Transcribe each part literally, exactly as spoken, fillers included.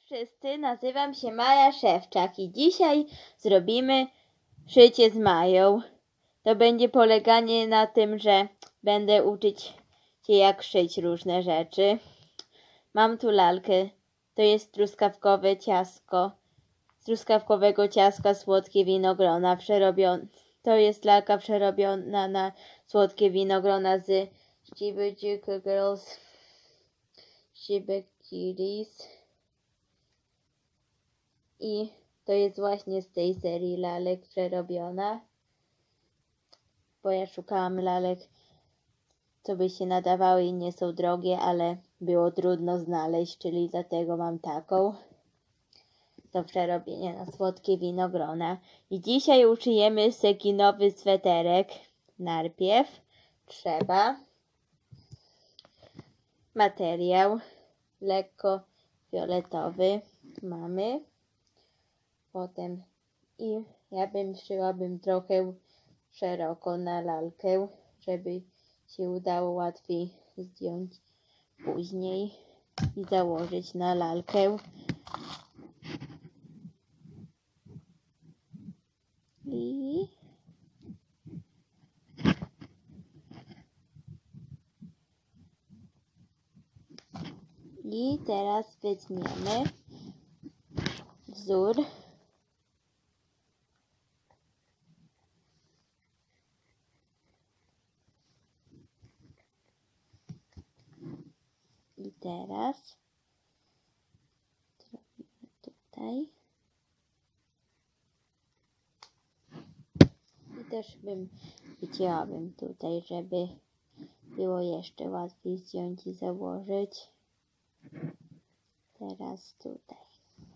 wszyscy, nazywam się Maja Szewczak i dzisiaj zrobimy szycie z Mają. To będzie poleganie na tym, że będę uczyć się jak szyć różne rzeczy. Mam tu lalkę, to jest truskawkowe ciastko. Z truskawkowego ciastka słodkie winogrona przerobione. To jest lalka przerobiona na słodkie winogrona z Shibuya Girls, Shibuya Kitties. I to jest właśnie z tej serii lalek przerobiona. Bo ja szukałam lalek, co by się nadawały i nie są drogie, ale było trudno znaleźć, czyli dlatego mam taką. Do przerobienia na słodkie winogrona. I dzisiaj uszyjemy sekinowy sweterek. Najpierw trzeba materiał lekko fioletowy. Mamy. Potem i ja bym szyłabym trochę szeroko na lalkę, żeby się udało łatwiej zdjąć później i założyć na lalkę. I I teraz wytniemy wzór. I teraz zrobimy tutaj. I też bym wycięłabym tutaj, żeby było jeszcze łatwiej zdjąć i założyć. Teraz tutaj.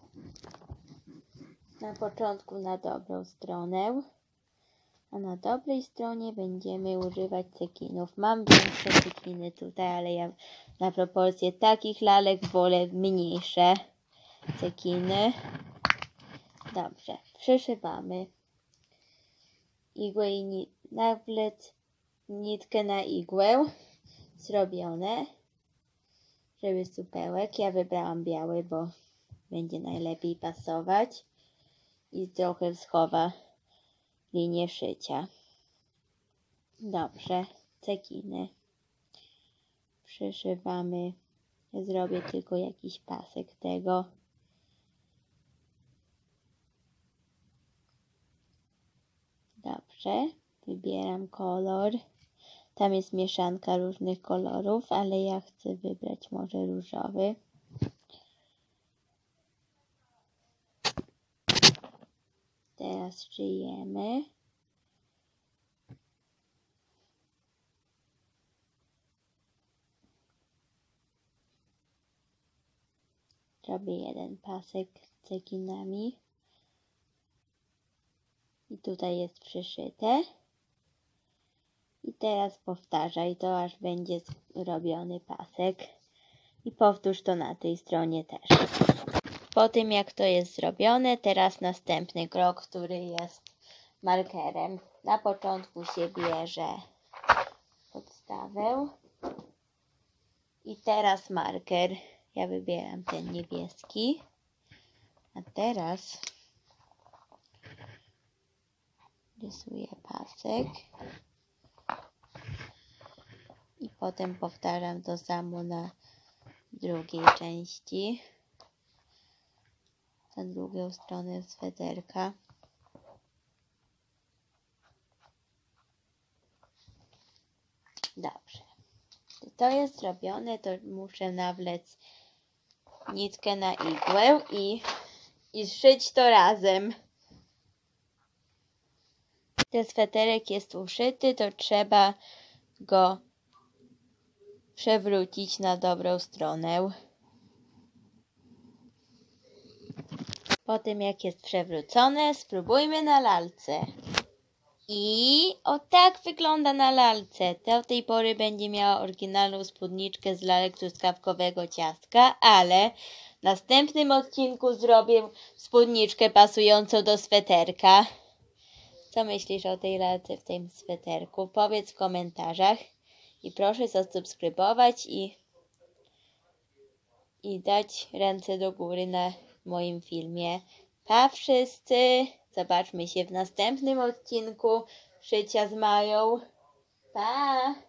Na początku na dobrą stronę. A na dobrej stronie będziemy używać cekinów. Mam większe cekiny tutaj, ale ja na proporcje takich lalek wolę mniejsze cekiny. Dobrze, przyszywamy igłę i ni nawlec nitkę na igłę zrobione, żeby supełek. Ja wybrałam biały, bo będzie najlepiej pasować i trochę schowa linię szycia. Dobrze, cekiny przyszywamy. Ja zrobię tylko jakiś pasek tego. Dobrze, wybieram kolor. Tam jest mieszanka różnych kolorów, ale ja chcę wybrać może różowy. Teraz szyjemy. Robię jeden pasek cekinami. I tutaj jest przyszyte. I teraz powtarzaj to, aż będzie zrobiony pasek. I powtórz to na tej stronie też. Po tym jak to jest zrobione, teraz następny krok, który jest markerem. Na początku się bierze podstawę. I teraz marker. Ja wybieram ten niebieski. A teraz rysuję pasek. I potem powtarzam to samo na drugiej części. Na drugą stronę sweterka. Dobrze. Gdy to jest zrobione, to muszę nawlec nitkę na igłę i, i zszyć to razem. Ten sweterek jest uszyty, to trzeba go przewrócić na dobrą stronę. Po tym jak jest przewrócone, spróbujmy na lalce. I o tak wygląda na lalce. Do tej pory będzie miała oryginalną spódniczkę z lalek truskawkowego ciastka, ale w następnym odcinku zrobię spódniczkę pasującą do sweterka. Co myślisz o tej lalce w tym sweterku? Powiedz w komentarzach. I proszę zasubskrybować i i dać ręce do góry na moim filmie. Pa wszyscy! Zobaczmy się w następnym odcinku Szycia z Mają. Pa!